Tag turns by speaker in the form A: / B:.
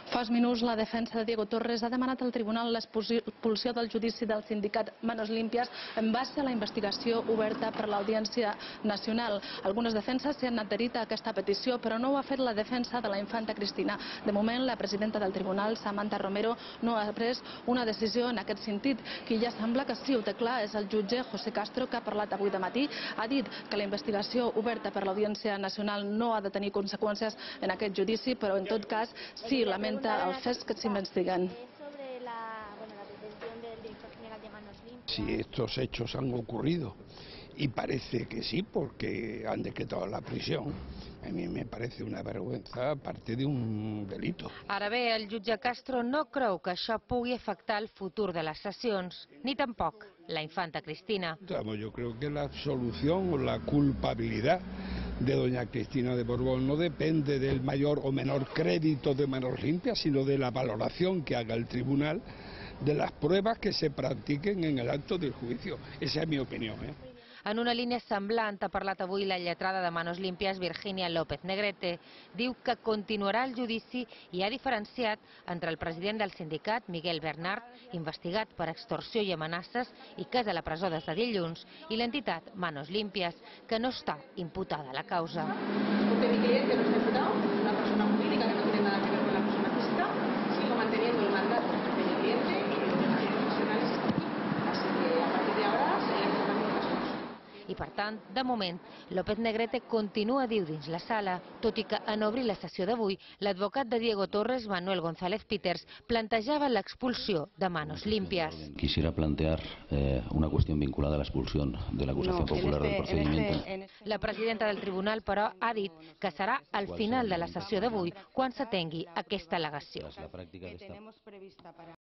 A: Fa uns minuts la defensa de Diego Torres ha demanat al tribunal l'expulsió del judici del sindicat Manos Limpias en base a la investigació oberta per l'Audiència Nacional. Algunes defenses s'han adherit a aquesta petició, però no ho ha fet la defensa de la infanta Cristina. De moment, la presidenta del tribunal, Samantha Romero, no ha pres una decisió en aquest sentit. Qui ja sembla que sí ho té clar és el jutge José Castro, que ha parlat avui de matí. Ha dit que la investigació oberta per l'Audiència Nacional no ha de tenir conseqüències en aquest judici, però en tot cas sí lamenta els fets que s'investiguen.
B: Si estos hechos han ocurrido, y parece que sí, porque han decretado la prisión, a mí me parece una vergüenza, aparte de un delito.
C: Ara bé, el jutge Castro no creu que això pugui afectar el futur de les sessions, ni tampoc la infanta Cristina.
B: Yo creo que la absolución o la culpabilidad de doña Cristina de Borbón no depende del mayor o menor crédito de Manos Limpias, sino de la valoración que haga el tribunal de las pruebas que se practiquen en el acto del juicio. Esa es mi opinión.
C: En una línia semblant ha parlat avui la lletrada de Manos Limpias, Virginia López Negrete. Diu que continuarà el judici i ha diferenciat entre el president del sindicat, Miguel Bernard, investigat per extorsió i amenaces i que és a la presó des de dilluns, i l'entitat Manos Limpias, que no està imputada a la causa.
D: Porque mi cliente no está imputado, una persona jurídica que no tiene nada que ver con la persona física, sigo manteniendo el mandato de mi cliente y mi obligación profesional es aquí. Así que a partir de ahora seguiremos tratando las cosas.
C: I per tant, de moment, López Negrete continua viu dins la sala, tot i que en obrir la sessió d'avui, l'advocat de Diego Torres, Manuel González Peters, plantejava l'expulsió de Manos Limpias.
E: Quisiera plantear una cuestión vinculada a la expulsión de la acusación popular del procedimiento.
C: La presidenta del tribunal, però, ha dit que serà al final de la sessió d'avui quan s'atengui aquesta al·legació.